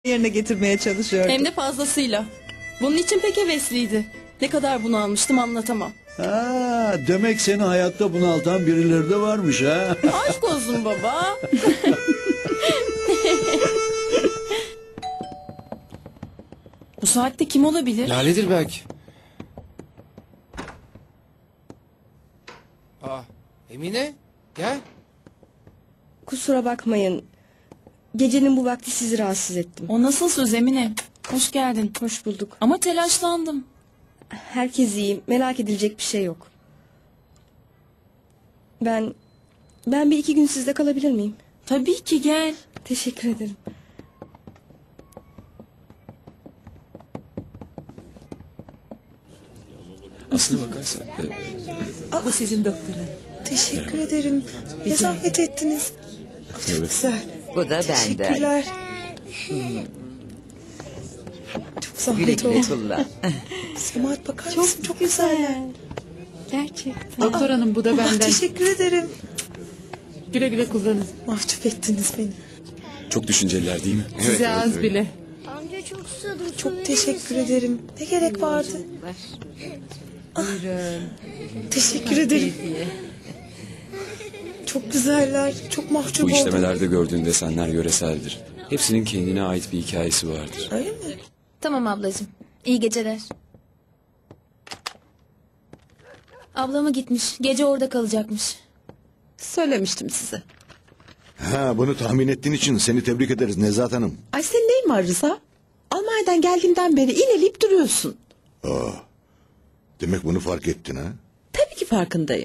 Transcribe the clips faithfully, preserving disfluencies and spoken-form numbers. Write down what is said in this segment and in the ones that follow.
yerine getirmeye çalışıyordu. Hem de fazlasıyla. Bunun için pek hevesliydi. Ne kadar bunu almıştım anlatamam. Ha, demek seni hayatta bunaltan birileri de varmış ha. Aşk olsun baba. Bu saatte kim olabilir? Lale'dir belki. Aa, Emine gel. Kusura bakmayın. Gecenin bu vakti sizi rahatsız ettim. O nasıl söz Emine? Hoş geldin. Hoş bulduk. Ama telaşlandım. Herkes iyi. Merak edilecek bir şey yok. Ben... Ben bir iki gün sizde kalabilir miyim? Tabii ki gel. Teşekkür ederim. Aslına bakarsan. Bu sizin doktorun. Teşekkür ederim. Ne zahmet ettiniz. Çok Evet. güzel. Bu da benden. Teşekkürler. Çok Güle zahmet güle oldu. kullan. Semahat bakar mısın? Çok güzeller. Gerçekten. Doktor hanım bu da Ah, benden. teşekkür ederim. Güle güle kullanın. Mahcup ettiniz beni. Çok düşünceliler değil mi? Size az bile. Amca çok susadım. Çok teşekkür ederim. Ne gerek vardı? Ah, teşekkür ederim. Çok güzeller. Çok mahcup Bu oldum. işlemelerde gördüğün desenler yöreseldir. Hepsinin kendine ait bir hikayesi vardır. Öyle mi? Tamam ablacığım. İyi geceler. Ablamı gitmiş. Gece orada kalacakmış. Söylemiştim size. Ha, bunu tahmin ettiğin için seni tebrik ederiz Nezahat Hanım. Ay senin neyin var Rıza? Almanya'dan geldiğimden beri ineleyip duruyorsun. Demek bunu fark ettin ha? Tabii ki farkındayım.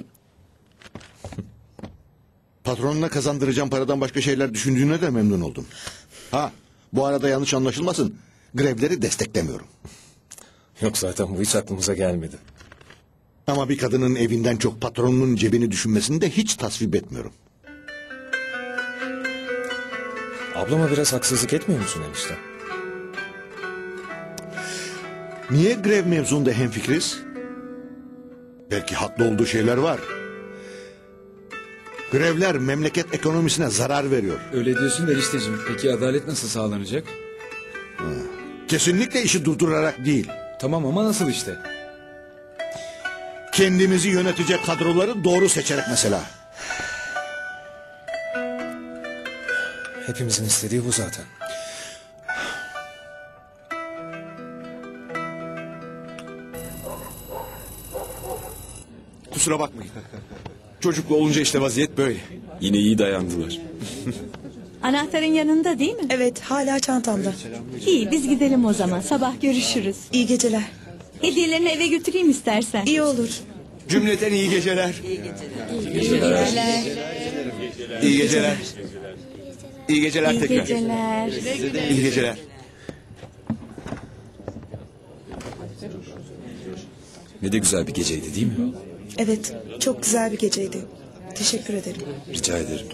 Patronuna kazandıracağım paradan başka şeyler düşündüğüne de memnun oldum. Ha, bu arada yanlış anlaşılmasın. Grevleri desteklemiyorum. Yok zaten bu hiç aklımıza gelmedi. Ama bir kadının evinden çok patronunun cebini düşünmesini de hiç tasvip etmiyorum. Ablama biraz haksızlık etmiyor musun enişte? Niye grev mevzunda hemfikiriz? Belki haklı olduğu şeyler var. Grevler memleket ekonomisine zarar veriyor. Öyle diyorsun da enişteciğim. Peki adalet nasıl sağlanacak? Kesinlikle işi durdurarak değil. Tamam ama nasıl işte? Kendimizi yönetecek kadroları doğru seçerek mesela. Hepimizin istediği bu zaten. Kusura bakmayın. Çocuklu olunca işte vaziyet böyle. Yine iyi dayandılar. Anahtarın yanında değil mi? Evet, hala çantamda. İyi, biz gidelim o zaman. Sabah görüşürüz. İyi geceler. Hediyelerini eve götüreyim istersen. İyi olur. Cümleten iyi geceler. İyi geceler. İyi geceler. İyi geceler İyi tekrar. geceler. İyi geceler. Ne de güzel bir geceydi değil mi? Evet, çok güzel bir geceydi. Teşekkür ederim. Rica ederim.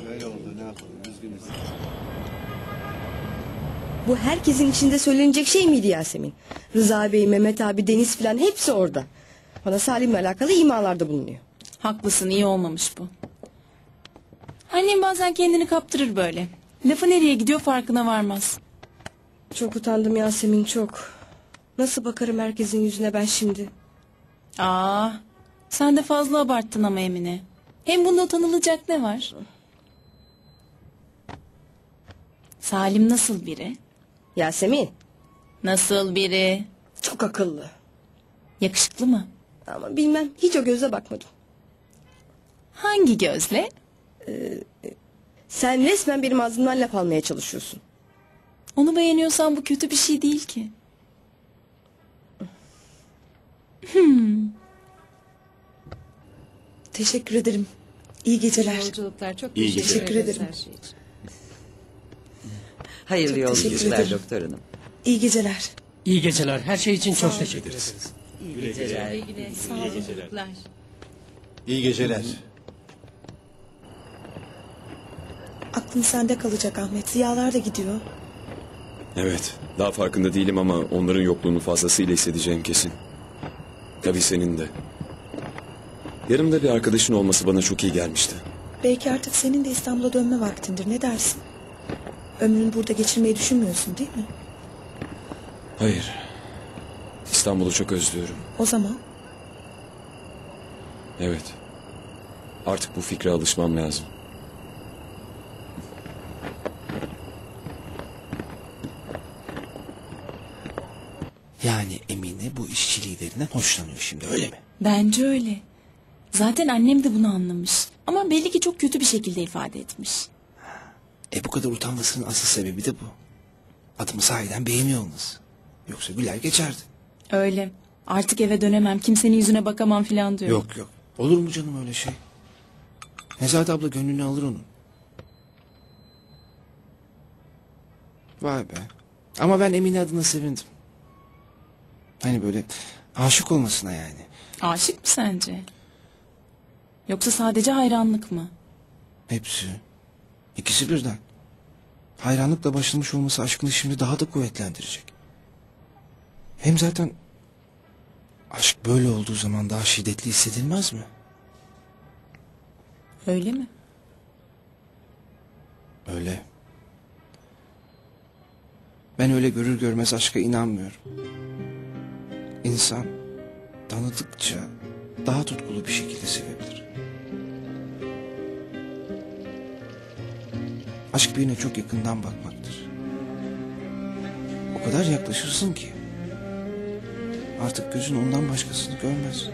Bu herkesin içinde söylenecek şey miydi Yasemin? Rıza Bey, Mehmet abi, Deniz filan hepsi orada. Bana Salim'le alakalı imalarda bulunuyor. Haklısın, iyi olmamış bu. Annem bazen kendini kaptırır böyle. Lafı nereye gidiyor farkına varmaz. Çok utandım Yasemin, çok. Nasıl bakarım herkesin yüzüne ben şimdi? Aa, sen de fazla abarttın ama Emine. Hem bunda utanılacak ne var? Salim nasıl biri? Yasemin, Nasıl biri? çok akıllı. Yakışıklı mı? Ama bilmem, hiç o göze bakmadım. Hangi gözle? Sen resmen benim ağzımdan laf almaya çalışıyorsun. Onu beğeniyorsan bu kötü bir şey değil ki. Teşekkür ederim. İyi geceler. Yolculuklar çok İyi geceler. Teşekkür ederim. Hayırlı Çok teşekkür yolculuklar ederim. doktor hanım. İyi geceler. İyi geceler. Her şey için çok teşekkür ederiz. İyi geceler. Sağlıklar. İyi geceler. Aklın sende kalacak Ahmet. Ziyalar da gidiyor. Evet, daha farkında değilim ama onların yokluğunu fazlasıyla hissedeceğim kesin. Tabii senin de. Yanımda bir arkadaşın olması bana çok iyi gelmişti. Belki artık senin de İstanbul'a dönme vaktindir. Ne dersin? Ömrünü burada geçirmeyi düşünmüyorsun değil mi? Hayır. İstanbul'u çok özlüyorum. O zaman Evet. Artık bu fikre alışmam lazım. Yani Emine bu işçi liderinden hoşlanıyor şimdi, öyle mi? Bence öyle. Zaten annem de bunu anlamış. Ama belli ki çok kötü bir şekilde ifade etmiş. E bu kadar utanmasının asıl sebebi de bu. Adımı sahiden beğeniyor olması. Yoksa güler geçerdi. Öyle. Artık eve dönemem, kimsenin yüzüne bakamam falan diyor. Yok yok. Olur mu canım öyle şey? Nezahat abla gönlünü alır onun. Vay be. Ama ben Emine adına sevindim. Hani böyle aşık olmasına yani. Aşık mı sence? Yoksa sadece hayranlık mı? Hepsi. İkisi birden. Hayranlıkla başlamış olması aşkını şimdi daha da kuvvetlendirecek. Hem zaten aşk böyle olduğu zaman daha şiddetli hissedilmez mi? Öyle mi? Öyle. Ben öyle görür görmez aşka inanmıyorum. İnsan tanıdıkça daha tutkulu bir şekilde sevebilir. Aşk birine çok yakından bakmaktır. O kadar yaklaşırsın ki artık gözün ondan başkasını görmez.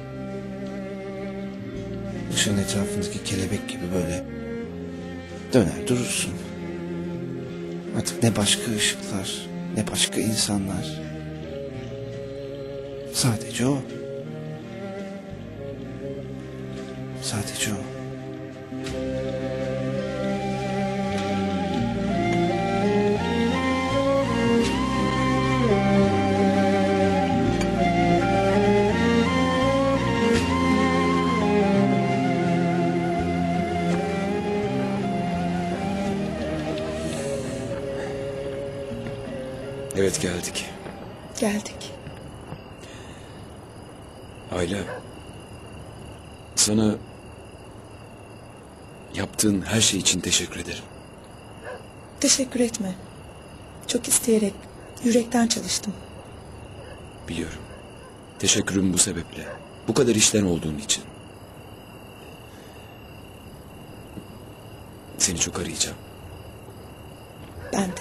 Işığın etrafındaki kelebek gibi böyle döner durursun. Artık ne başka ışıklar, ne başka insanlar. Sadece o. Sadece o. Evet, geldik. geldik. Ayla. Sana yaptığın her şey için teşekkür ederim. Teşekkür etme. Çok isteyerek, yürekten çalıştım. Biliyorum. Teşekkürüm bu sebeple. Bu kadar işten olduğun için. Seni çok arayacağım. Ben de.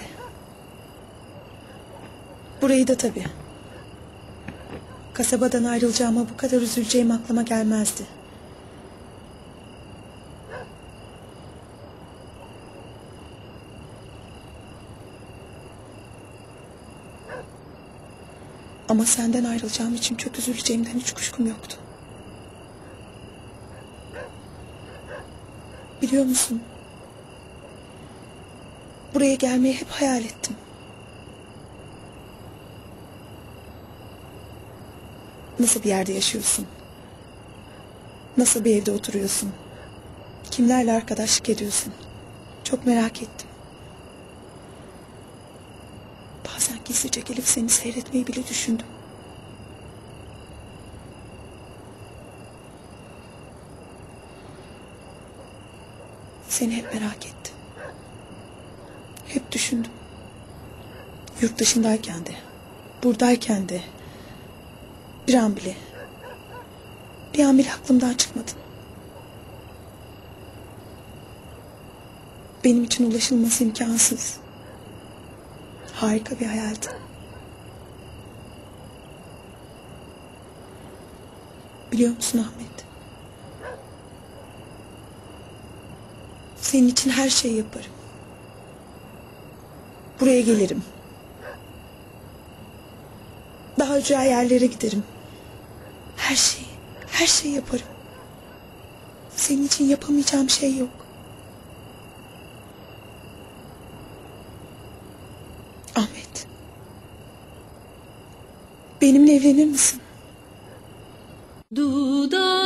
Burayı da tabii. Kasabadan ayrılacağıma bu kadar üzüleceğim aklıma gelmezdi. Ama senden ayrılacağım için çok üzüleceğimden hiç kuşkum yoktu. Biliyor musun? Buraya gelmeyi hep hayal ettim. Nasıl bir yerde yaşıyorsun? Nasıl bir evde oturuyorsun? Kimlerle arkadaşlık ediyorsun? Çok merak ettim. Bazen gizlice gelip seni seyretmeyi bile düşündüm. Seni hep merak ettim. Hep düşündüm. Yurt dışındayken de, buradayken de. Bir an bile, bir an bile aklımdan çıkmadın. Benim için ulaşılması imkansız. Harika bir hayaldi. Biliyor musun Ahmet? Senin için her şeyi yaparım. Buraya gelirim. Daha özel yerlere giderim. Her şeyi, her şeyi yaparım. Senin için yapamayacağım şey yok. Ahmet. Benimle evlenir misin? Duda